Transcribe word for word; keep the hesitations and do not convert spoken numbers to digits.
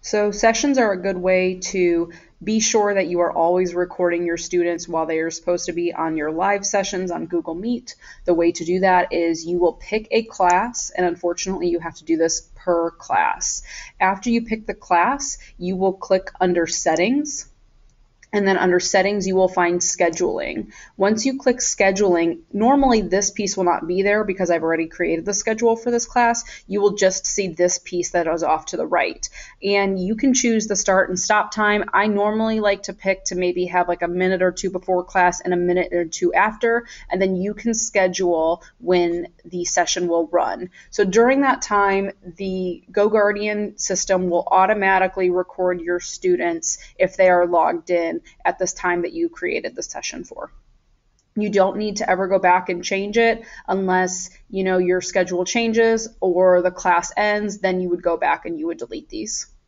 So sessions are a good way to be sure that you are always recording your students while they are supposed to be on your live sessions on Google Meet. The way to do that is you will pick a class, and unfortunately you have to do this per class. After you pick the class, you will click under Settings. And then under Settings, you will find Scheduling. Once you click Scheduling, normally this piece will not be there because I've already created the schedule for this class. You will just see this piece that is off to the right. And you can choose the start and stop time. I normally like to pick to maybe have like a minute or two before class and a minute or two after, and then you can schedule when the session will run. So during that time, the GoGuardian system will automatically record your students if they are logged in at this time that you created the session for. You don't need to ever go back and change it unless, you know, your schedule changes or the class ends, then you would go back and you would delete these.